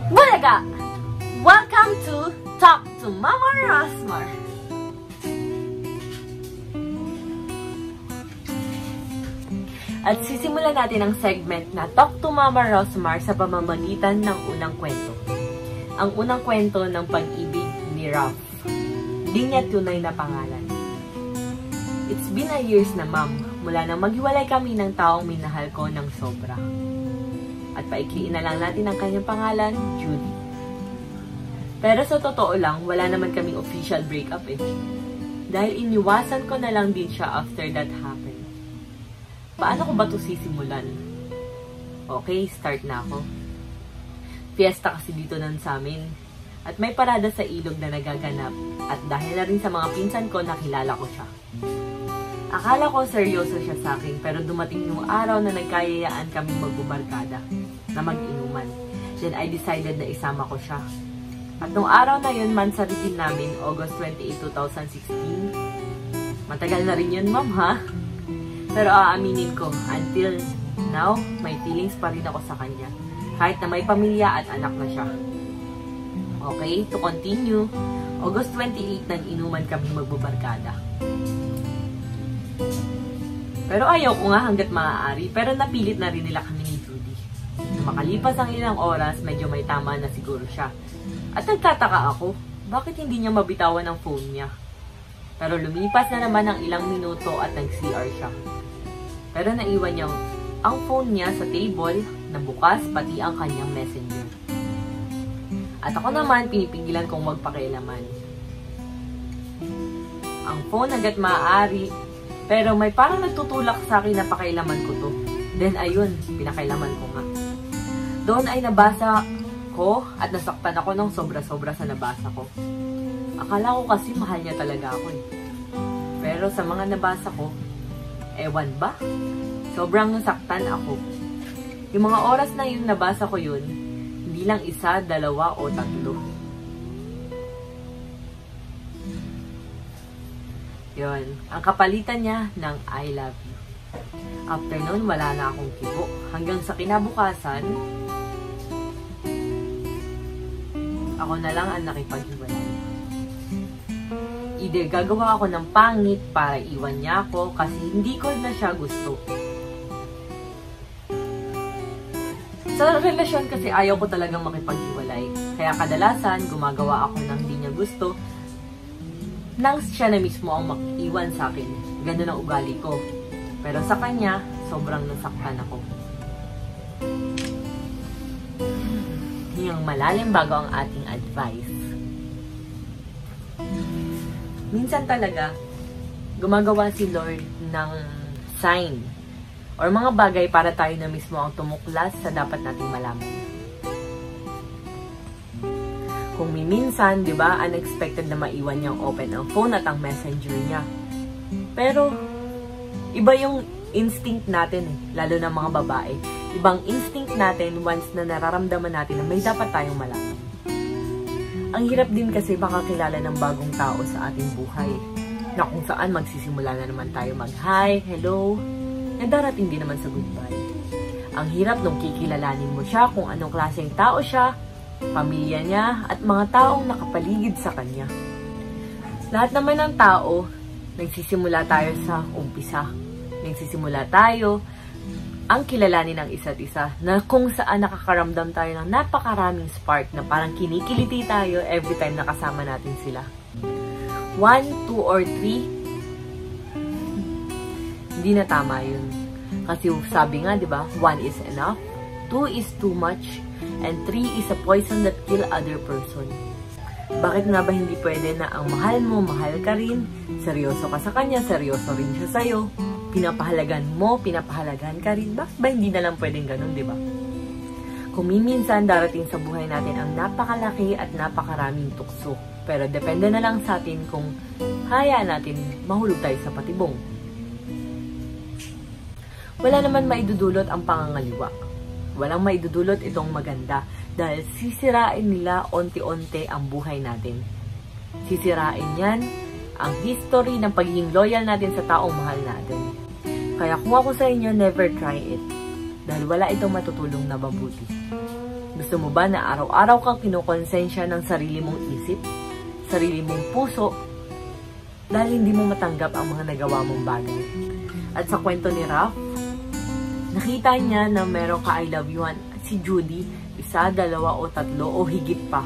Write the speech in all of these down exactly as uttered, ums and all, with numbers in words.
Bulaga! Welcome to Talk to Mama Rosmar! At sisimulan natin ang segment na Talk to Mama Rosmar sa pamamagitan ng unang kwento. Ang unang kwento ng pag-ibig ni Ralph. Di niya tunay na pangalan. It's been a years na, ma'am, mula nang maghiwalay kami ng taong minahal ko ng sobra. At paikliin na lang natin ang kanyang pangalan, Judy. Pero sa totoo lang, wala naman kaming official breakup eh. Dahil iniwasan ko na lang din siya after that happened. Paano ko ba ito sisimulan? Okay, start na ako. Fiesta kasi dito nun sa amin. At may parada sa ilog na nagaganap. At dahil na rin sa mga pinsan ko, nakilala ko siya. Akala ko seryoso siya sa akin, pero dumating yung araw na nagkayayaan kaming magbubarkada, na mag-inuman. Then I decided na isama ko siya. At nung araw na yun, mansari din namin, August twenty-eighth, two thousand sixteen. Matagal na rin yun, ma'am, ha? Pero aaminin ko, until now, may feelings pa rin ako sa kanya. Kahit na may pamilya at anak na siya. Okay, to continue, August twenty-eighth, nang inuman kaming magbubarkada. Pero ayaw ko nga hanggat maaari, pero napilit na rin nila kami ni Judy. Nung makalipas ang ilang oras, medyo may tama na siguro siya. At nagtataka ako, bakit hindi niya mabitawan ang phone niya? Pero lumipas na naman ang ilang minuto at nag-C R siya. Pero naiwan niya ang phone niya sa table na bukas pati ang kanyang messenger. At ako naman, pinipigilan kong magpakialaman. Ang phone hanggat maaari, pero may parang nagtutulak sa akin na pakailaman ko to. Then ayun, pinakailaman ko nga. Doon ay nabasa ko at nasaktan ako ng sobra-sobra sa nabasa ko. Akala ko kasi mahal niya talaga ako eh. Pero sa mga nabasa ko, ewan ba? Sobrang nasaktan ako. Yung mga oras na yun nabasa ko yun, hindi lang isa, dalawa o tatlo. Yun, ang kapalitan niya ng I love you. After nun, wala na akong kibo. Hanggang sa kinabukasan, ako na lang ang nakipaghiwalay. Either gagawa ako ng pangit para iwan niya ako kasi hindi ko na siya gusto. Sa relasyon kasi ayaw ko talagang makipaghiwalay. Kaya kadalasan, gumagawa ako ng hindi niya gusto nang siya na mismo ang makiiwan sa akin. Ganun ang ugali ko. Pero sa kanya, sobrang nasaktan ako. Yung malalim bago ang ating advice. Minsan talaga, gumagawa si Lord ng sign or mga bagay para tayo na mismo ang tumuklas sa dapat nating malaman. Kung minsan, di ba, unexpected na maiwan niyang open ang phone at ang messenger niya. Pero, iba yung instinct natin eh, lalo na mga babae. Ibang instinct natin once na nararamdaman natin na may dapat tayong malaman. Ang hirap din kasi makakilala ng bagong tao sa ating buhay. Na kung saan magsisimula na naman tayo mag-hi, hello, na darating din naman sa goodbye. Ang hirap nung kikilalanin mo siya kung anong klaseng tao siya, pamilya niya, at mga taong nakapaligid sa kanya. Lahat naman ng tao, nagsisimula tayo sa umpisa. Nagsisimula tayo ang kilalanin ng isa't isa na kung saan nakakaramdam tayo ng napakaraming spark na parang kinikiliti tayo every time nakasama natin sila. One, two, or three, hindi na tama yun. Kasi sabi nga, di ba, one is enough, two is too much, and three is a poison that kill other person. Bakit nga ba hindi pwede na ang mahal mo, mahal ka rin, seryoso ka sa kanya, seryoso rin siya sa'yo, pinapahalagan mo, pinapahalagan ka rin, bakit ba hindi na lang pwedeng ganun, di ba? Kung minsan darating sa buhay natin ang napakalaki at napakaraming tukso, pero depende na lang sa atin kung hayaan natin mahulog tayo sa patibong. Wala naman maidudulot ang pangangaliwa. Walang maidudulot itong maganda dahil sisirain nila onti-onti ang buhay natin. Sisirain yan ang history ng pagiging loyal natin sa taong mahal natin. Kaya kung ako sa inyo, never try it. Dahil wala itong matutulong na mabuti. Gusto mo ba na araw-araw kang kinokonsensya ng sarili mong isip, sarili mong puso, dahil hindi mo matanggap ang mga nagawa mong bagay? At sa kwento ni Raph, nakita niya na meron ka I love you-an si Judy, isa, dalawa o tatlo o higit pa.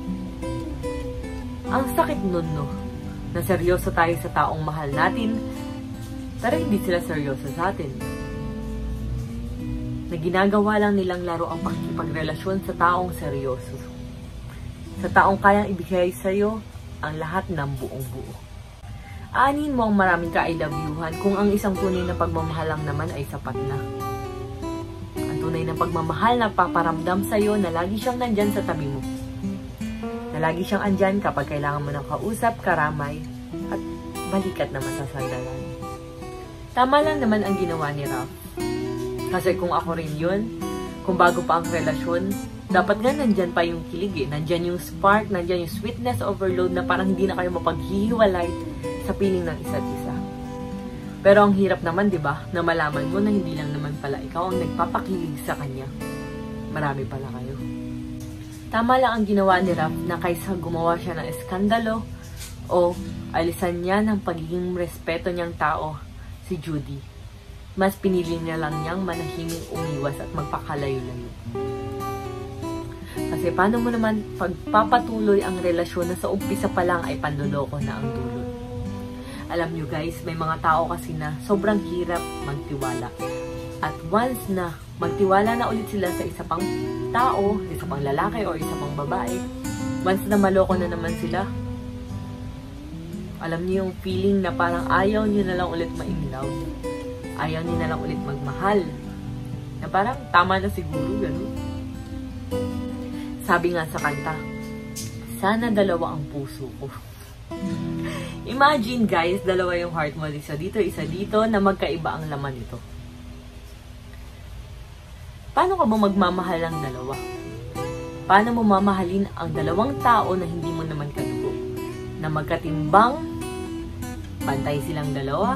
Ang sakit nun, no? Na seryoso tayo sa taong mahal natin, pero hindi sila seryoso sa atin. Na ginagawa lang nilang laro ang pakikipagrelasyon sa taong seryoso. Sa taong kayang ibigay sa'yo ang lahat ng buong buo. Aanin mo ang maraming ka-I love you-han kung ang isang tunay na pagmamahal lang naman ay sapat na. Ang tunay na pagmamahal na paparamdam sa'yo na lagi siyang nandyan sa tabi mo. Na lagi siyang andyan kapag kailangan mo ng kausap, karamay, at balikat na masasandalan. Tama lang naman ang ginawa ni Raph. Kasi kung ako rin yun, kung bago pa ang relasyon, dapat nga nandyan pa yung kilig eh. Nandyan yung spark, nandyan yung sweetness overload na parang hindi na kayo mapaghihiwalay sa piling ng isa't isa. Pero ang hirap naman, di ba, na malaman mo na hindi lang naman pala ikaw ang nagpapakilig sa kanya. Marami pala kayo. Tama lang ang ginawa ni Raph na kaysa gumawa siya ng eskandalo o alisan niya ng pagiging respeto niyang tao, si Judy. Mas pinili niya lang niyang manahiming umiwas at magpakalayo-layo. Kasi paano mo naman pagpapatuloy ang relasyon na sa umpisa pa lang ay panloloko na ang dulot? Alam nyo guys, may mga tao kasi na sobrang hirap magtiwala. At once na magtiwala na ulit sila sa isa pang tao, isa pang lalaki o isa pang babae, once na maloko na naman sila, alam niyo yung feeling na parang ayaw niyo na lang ulit ma-inlaw. Ayaw niyo na lang ulit magmahal. Na parang tama na siguro, gano'n. Sabi nga sa kanta, sana dalawa ang puso ko. Imagine guys, dalawa yung heart mo, isa dito, isa dito, na magkaiba ang laman nito. Paano ka ba magmamahal ng dalawa? Paano mo mamahalin ang dalawang tao na hindi mo naman kadugo? Na magkatimbang, pantay silang dalawa?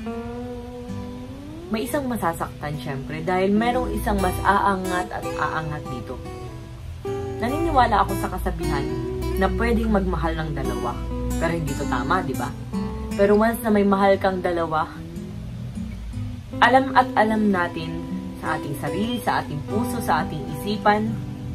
May isang masasaktan syempre dahil merong isang mas aangat at aangat dito. Naniniwala ako sa kasabihan na pwedeng magmahal ng dalawa. Pero hindi to tama, di ba? Pero once na may mahal kang dalawa, alam at alam natin sa ating sarili, sa ating puso, sa ating isipan,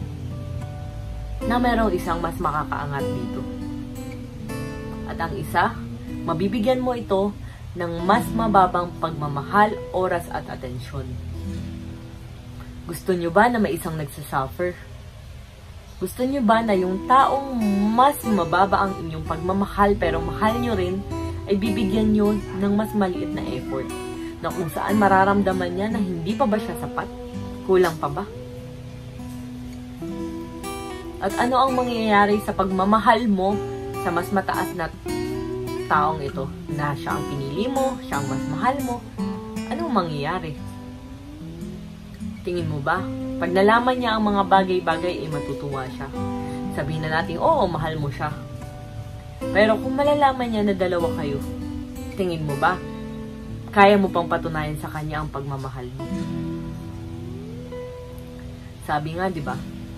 na merong isang mas makakaangat dito. At ang isa, mabibigyan mo ito ng mas mababang pagmamahal, oras at atensyon. Gusto nyo ba na may isang nagsasuffer? Gusto nyo ba na yung taong mas mababa ang inyong pagmamahal pero mahal nyo rin ay bibigyan nyo ng mas maliit na effort na kung saan mararamdaman niya na hindi pa ba siya sapat? Kulang pa ba? At ano ang mangyayari sa pagmamahal mo sa mas mataas na taong ito na siya ang pinili mo, siya ang mas mahal mo? Anong mangyayari? Tingin mo ba? Pag nalaman niya ang mga bagay-bagay, ay matutuwa siya. Sabihin na natin, oo, mahal mo siya. Pero kung malalaman niya na dalawa kayo, tingin mo ba? Kaya mo pang patunayan sa kanya ang pagmamahal mo? Sabi nga, di ba?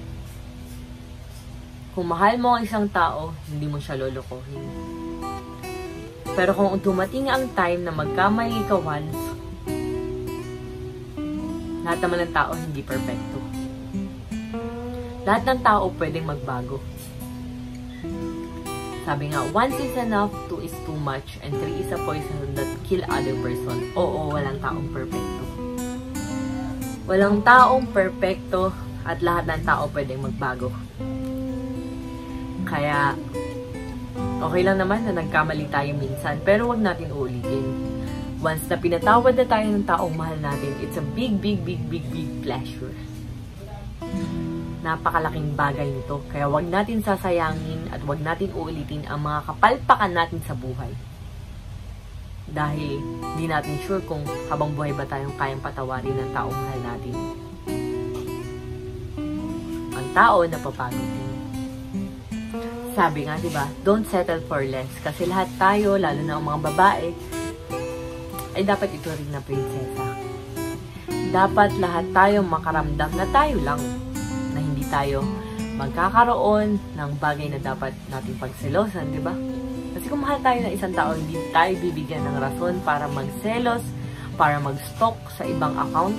Kung mahal mo ang isang tao, hindi mo siya lolokohin. Pero kung dumating ang time na magkamali ka once, lahat naman ng tao hindi perfecto. Lahat ng tao pwedeng magbago. Sabi nga, once is enough, two is too much, and three is a poison that kill other person. Oo, walang taong perfecto. Walang taong perfecto at lahat ng tao pwedeng magbago. Kaya, okay lang naman na nagkamali tayo minsan, pero wag natin uulitin. Once na pinatawad na tayo ng taong mahal natin, it's a big, big, big, big, big pleasure. Napakalaking bagay nito. Kaya wag natin sasayangin at wag natin uulitin ang mga kapalpakan natin sa buhay. Dahil di natin sure kung habang buhay ba tayong kayang patawarin ng taong mahal natin. Ang tao napapagod din. Sabi nga, diba, don't settle for less. Kasi lahat tayo, lalo na ang mga babae, ay dapat ito rin na prinsesa. Dapat lahat tayo makaramdam na tayo lang, na hindi tayo magkakaroon ng bagay na dapat nating pagselosan, di ba? Kasi kung mahal tayo ng isang tao, hindi tayo bibigyan ng rason para magselos, para mag-stalk sa ibang account,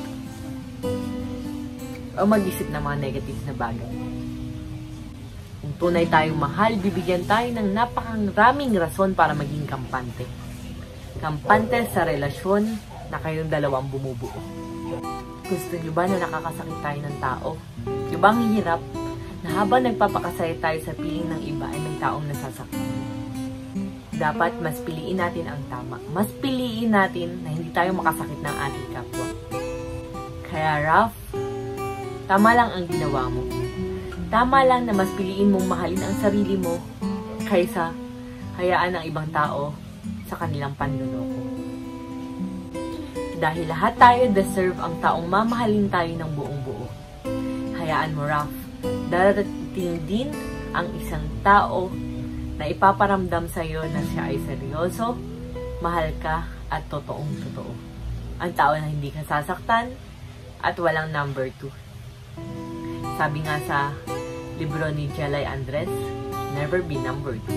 o mag-isip ng mga negative na bagay. Kung tunay tayong mahal, bibigyan tayo ng napakaraming rason para maging kampante. Kampante sa relasyon na kayong dalawang bumubuo. Gusto nyo ba na nakakasakit tayo ng tao? Di ba ang hirap na habang nagpapakasaya tayo sa piling ng iba ay may taong nasasaktan? Dapat mas piliin natin ang tama. Mas piliin natin na hindi tayo makasakit ng ating kapwa. Kaya Raf, tama lang ang ginawa mo. Tama lang na mas piliin mong mahalin ang sarili mo kaysa hayaan ng ibang tao sa kanilang panloloko. Dahil lahat tayo deserve ang taong mamahalin tayo ng buong buo. Hayaan mo, Raf, darating din ang isang tao na ipaparamdam sa iyo na siya ay seryoso, mahal ka, at totoong totoo. Ang tao na hindi ka sasaktan at walang number two. Sabi nga sa libro ni Jelay Andres, never be number two.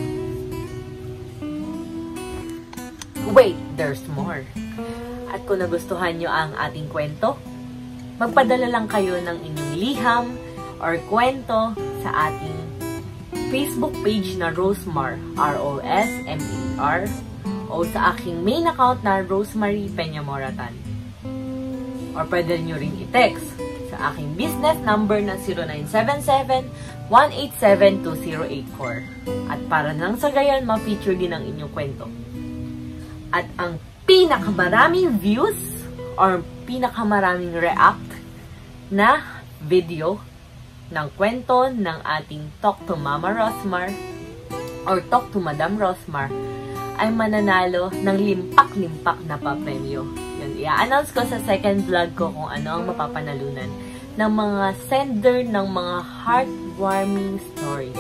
Wait, there's more. At kung nagustuhan nyo ang ating kwento, magpadala lang kayo ng inyong liham or kwento sa ating Facebook page na Rosemar, R O S M A R, o sa aking main account na Rosemary Peña Moratan. Or pwede nyo rin i-text sa aking business number na zero nine seven seven, one eight seven, two zero eight four. At para nang sa gayon, ma-feature din ang inyong kwento. At ang pinakamaraming views or pinakamaraming react na video ng kwento ng ating Talk to Mama Rosmar or Talk to Madam Rosmar ay mananalo ng limpak-limpak na papremyo. Yun, i-announce ko sa second vlog ko kung ano ang mapapanalunan ng mga sender ng mga heartwarming stories.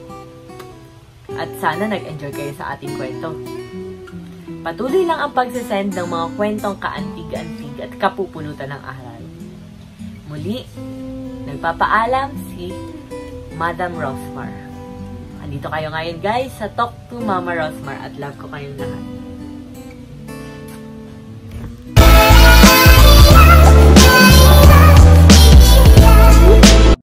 At sana nag-enjoy kayo sa ating kwento. Patuloy lang ang pagsisend ng mga kwentong kaantig-antig at kapupulutan ng aral. Muli, nagpapaalam si Madam Rosmar. Andito kayo ngayon guys sa Talk to Mama Rosmar at love ko kayong lahat.